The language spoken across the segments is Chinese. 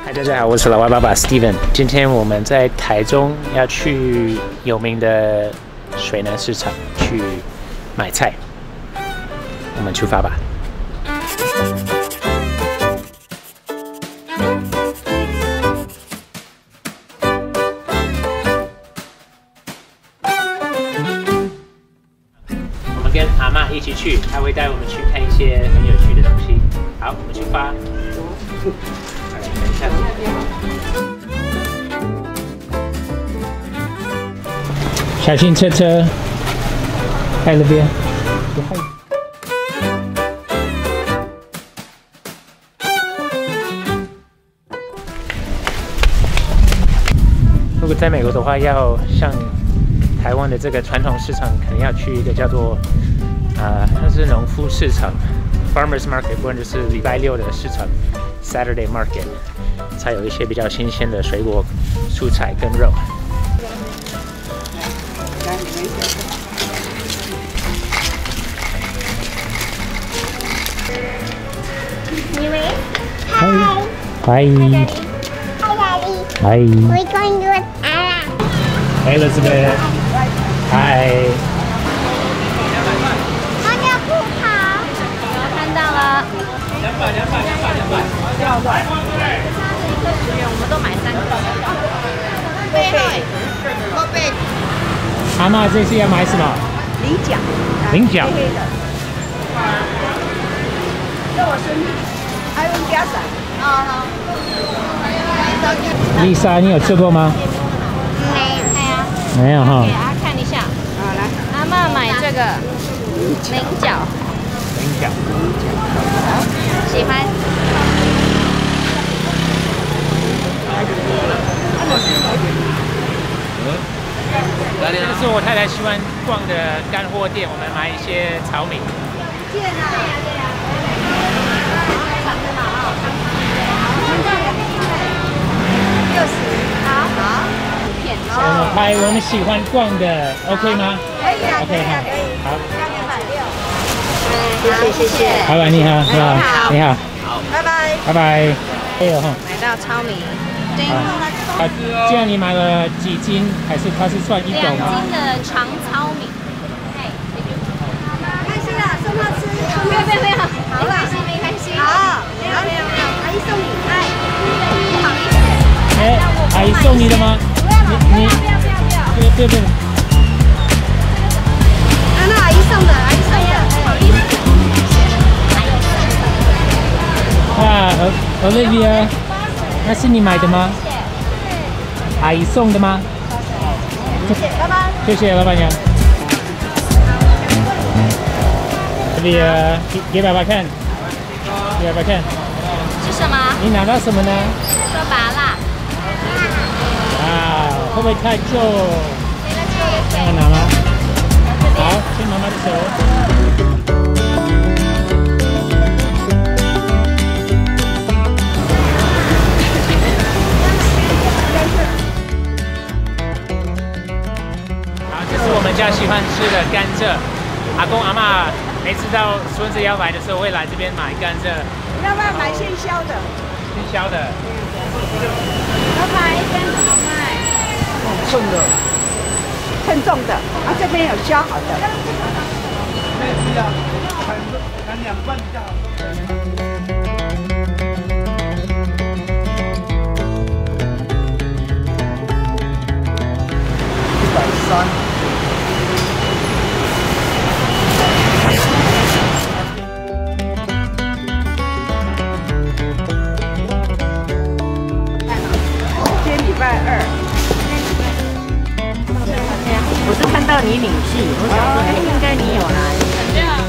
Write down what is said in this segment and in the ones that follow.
嗨，大家好，我是老外爸爸 Steven。今天我们在台中要去有名的水南市场去买菜，我们出发吧。我们跟阿嬷一起去，她会带我们去看一些很有趣的东西。好，我们出发。等一下。小心车车，在那边。如果在美国的话，要像台湾的这个传统市场，可能要去一个叫做像是农夫市场 （Farmers Market） 或者是礼拜六的市场 （Saturday Market）， 才有一些比较新鲜的水果、蔬菜跟肉。Hi. Hi. Hi. We're going to Anna. Hey, Elizabeth. Hi. 我的不好， 看到了，200，我们都买3个。 贝， 阿嬷这次要买什么？ 菱角， 菱角。 黑的。这我孙女，还有加伞。好。 丽莎，你有吃过吗？没有哈。 给他看一下。 好来， 阿嬷买这个菱角， 菱角。 喜欢。 这是我太太喜欢逛的干货店，我们买一些糙米。我们拍我们喜欢逛的 ，OK 吗？ 可以啊， OK 哈，好。 谢谢。 老板你好，你好，你好， 拜拜。 拜拜。哎呦哈。 买到糙米，对这样你买了几斤？还是它是算一斗 ，2 吗？ 斤的长糙米。 开心了，送他吃。 不要，没关系，没关系。 好，没有，阿姨送你。 不好意思。 哎，阿姨送你的吗？你对。 那阿姨送的，不好意思。 哇，Olivia， 那是你买的吗？阿姨送的吗？ 谢谢，拜拜。 谢谢老板娘。Olivia， 给爸爸看，给爸爸看。 是什么？ 你拿到什么呢？ 说拔蜡。 啊，会不会太重？这样拿吗？好，牵妈妈的手。好，这是我们家喜欢吃的甘蔗。阿公阿嬷每次到孙子要来的时候，会来这边买甘蔗。 要不要买现削的？ 现削的。 老板，1根怎么卖？ 重的，称重的。啊，这边有削好的。砍2半就好。130。 我是看到你领戏，我想说应该你有来。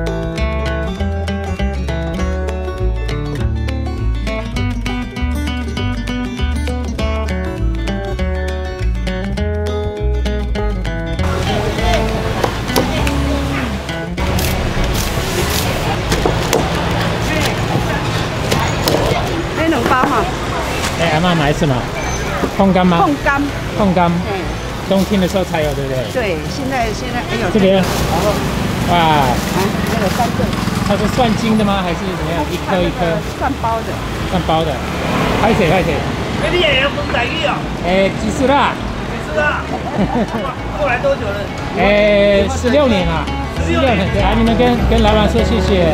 黑脓包哈。 哎，阿嬷买什么？烘干吗？ 烘干。 烘干。冬天的时候才有，对不对？ 对，现在哎呦。 这边。哇。 啊，那个3个。 它是算斤的吗？还是怎么样？一颗一颗？ 算包的。 算包的。 拍谁？ 你也要讲台语哦？ 几时啦？ 是啊。过来多久了 ？16年了。16年。对啊，你们跟老板说谢谢。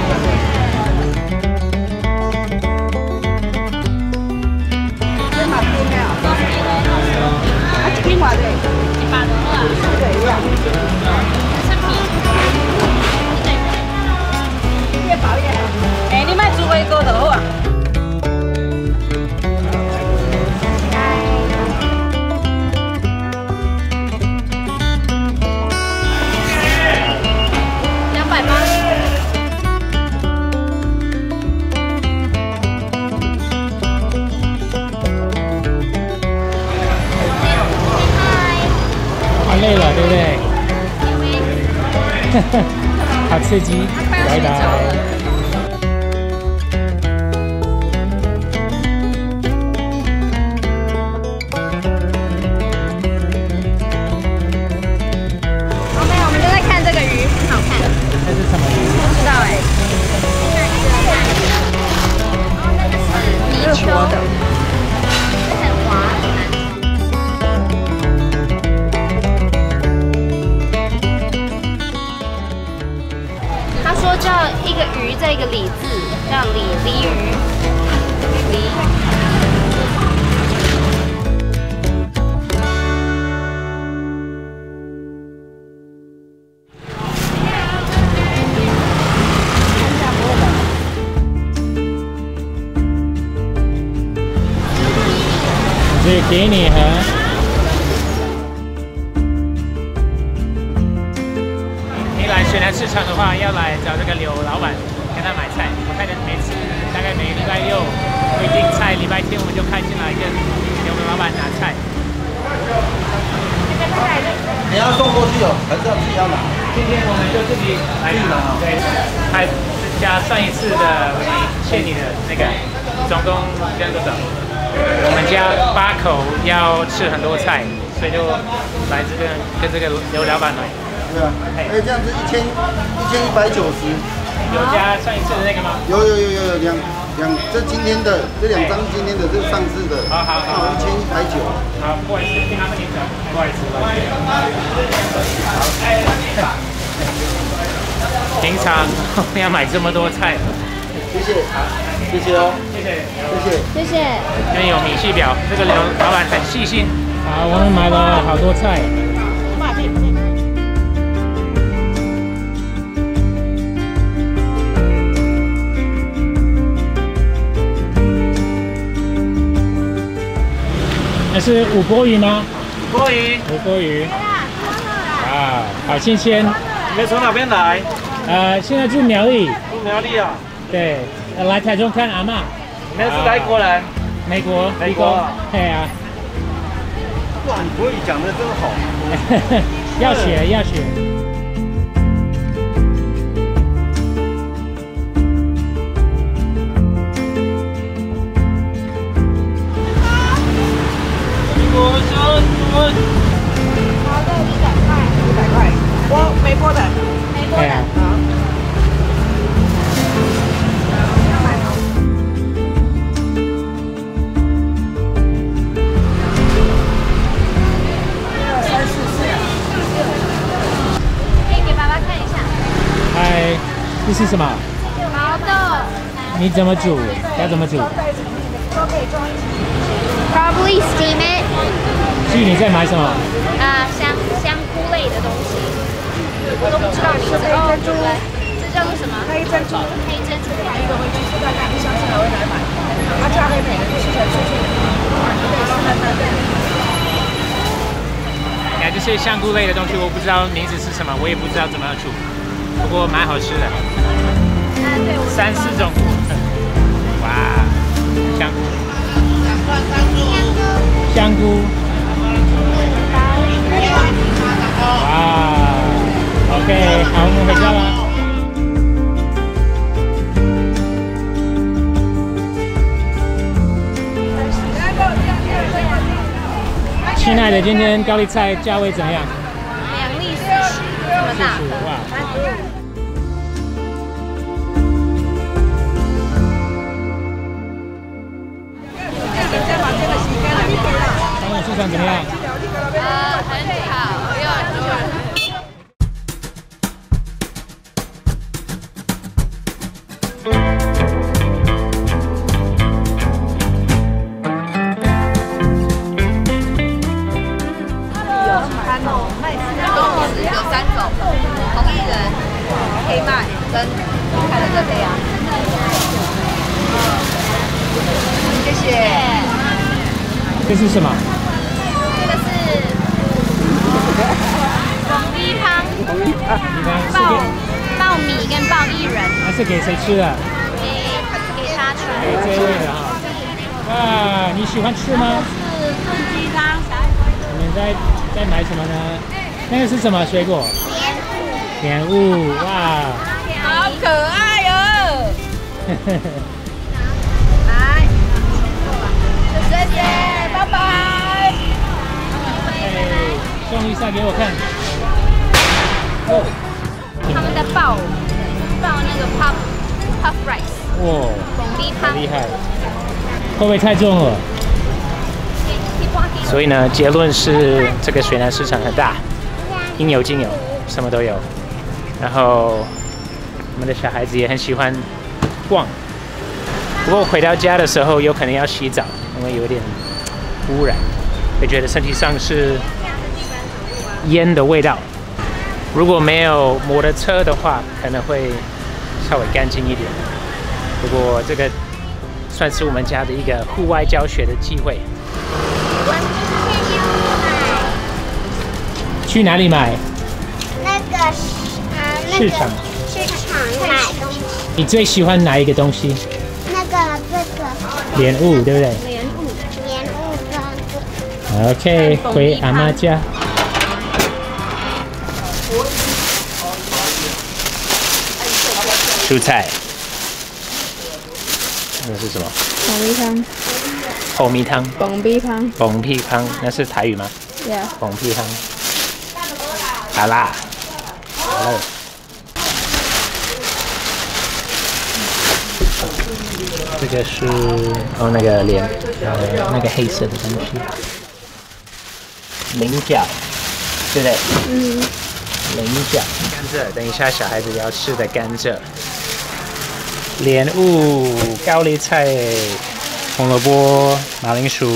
另外的 100多啊。 对呀。越薄越好。 你卖猪尾膏就好啊。 累了，对不对？好刺激！拜拜。 好，没有，我们就在看这个鱼，很好看。 这是什么鱼？ 不知道哎。哦，那个是泥鳅的，很滑。说叫一个鱼在一个鲤字，叫鲤鱼。鲤。 这给你哈。水南市场的话，要来找这个刘老板跟他买菜。我看每次大概每个礼拜六会订菜，礼拜天我们就开进来跟刘老板拿菜。 你要送过去哦，还是要自己要拿？ 今天我们就自己来拿。对，还加上一次的我欠你的那个，总共这样多少？我们家8口要吃很多菜，所以就来这边跟这个刘老板买。 对啊，这样子1190， 有加上一次的那个吗？ 有两，这今天的这2张今天的，这是上次的。好，1190。 好，不好意思，听他们讲，不好意思。平常要买这么多菜。 谢谢，谢谢哦，谢谢。 这边有明细表，这个刘老板很细心。好，我们买了好多菜。那是五锅鱼吗？ 五锅鱼。 啊，好新鲜。 你们从哪边来？ 现在住苗栗。 住苗栗啊？ 对，来台中看阿嬷。 你们是哪国人？ 美国。对啊。 哇，你国语讲得真好。 要学。 好的，100块，没锅的。 对啊。 可以给爸爸看一下。 嗨，这是什么？ 毛豆。 你怎么煮？要怎么煮？ 都可以装一起。 Probably steam it. 记你在买什么？ 香菇类的东西，我都不知道名字。哦，这叫做什么？黑珍珠。 买一个回去试看看，不相信还会来买。加黑莓的，吃起来脆脆的。可以试看看。 这些香菇类的东西，我不知道名字是什么，我也不知道怎么煮，不过蛮好吃的。 对 ，3、4种。哇，香菇。香菇。哇 ，OK， 好，我们回家了。亲爱的，今天高丽菜价位怎样 ？2粒40，这么大颗。哇！ 市场怎么样？ 很好，有很多人。 有3种，红薏仁、黑麦跟看的热培羊。谢谢。 这是什么？ 这个是红米汤，爆米跟爆薏仁。 那是给谁吃的？ 给他吃。 给这位的哈。哇，你喜欢吃吗？ 是炖鸡汤。 你们在买什么呢？那个是什么水果？莲雾，哇， 好可爱哦！来，谢谢，拜拜。 送一下给我看。哦， 他们在爆那个 puff rice， 哇， 红米汤， 厉害，会不会太重了？所以呢，结论是这个水南市场很大，应有尽有，什么都有。然后我们的小孩子也很喜欢逛。不过回到家的时候有可能要洗澡，因为有点污染，会觉得身体上是烟的味道。如果没有摩托车的话，可能会稍微干净一点。不过这个算是我们家的一个户外教学的机会。去哪里买？ 那个市场。 市场买东西。 你最喜欢哪一个东西？ 那个这个莲雾，对不对？ 莲雾跟 OK， 回阿妈家。蔬菜。那是什么？ 红米汤。 红米汤。 红米汤。 红皮汤，那是台语吗？ Yeah。 红皮汤。好啦。好了。这个是那个莲，那个黑色的东西，菱角，对不对？嗯。菱角，甘蔗，等一下小孩子要吃的甘蔗，莲雾、高丽菜、红萝卜、马铃薯，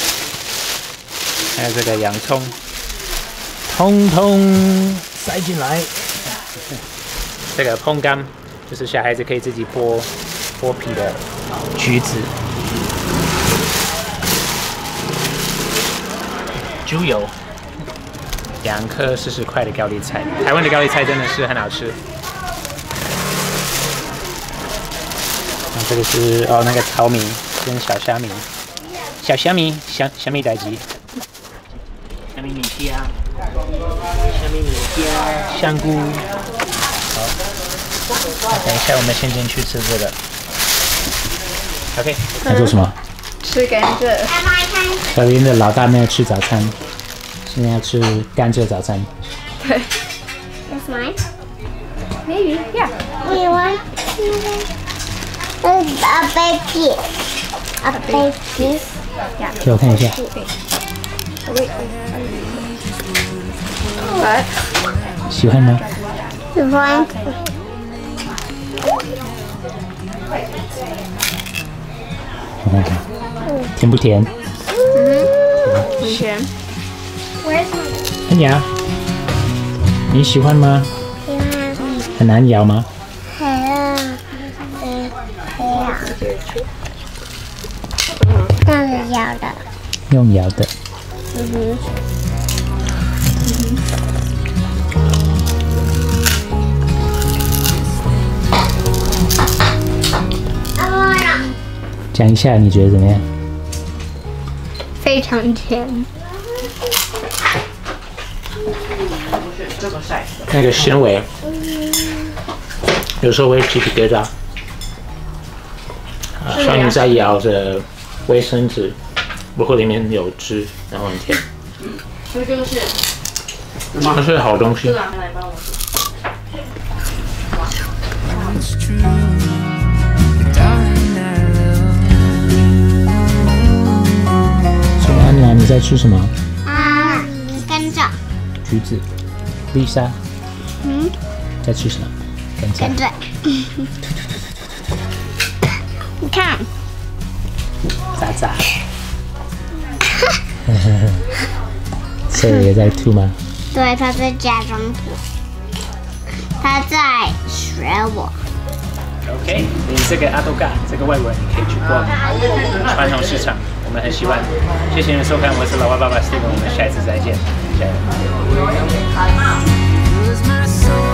还有这个洋葱，通通塞进来。这个烘干就是小孩子可以自己剥皮的橘子，猪油，2颗40块的高丽菜，台湾的高丽菜真的是很好吃。这个是那个糙米跟小虾米，小米代鸡，小米米线，香菇。好，等一下我们先进去吃这个。OK， 在做什么？ 吃甘蔗。 小林的老大没有吃早餐，现在要吃甘蔗早餐。 对。 That's mine. Maybe, yeah. You want? A baby. A baby. 给我看一下。喜欢吗？ 喜欢。 甜不甜？ 很甜。 很咬。你喜欢吗？ 喜欢。 很难咬吗？ 这样子咬的。 用咬的。讲一下你觉得怎么样？ 非常甜。 那个纤维，有时候会鸡皮疙瘩。像你在咬着卫生纸，不过里面有汁，然后很甜。 所以这个是， 这是好东西。 来帮我。 安娜，你在吃什么？ 啊，甘蔗。 橘子。丽莎。 嗯。 在吃什么？甘蔗。 甘蔗。你看。 渣渣。Siri 也在吐吗？ 对，他在假装吐。他在学我。 OK， 你这个阿多嘎，这个外国人你可以去逛传统市场，我们很喜欢。谢谢你的收看，我是老外爸爸 Steven， 我们下一次再见，加油。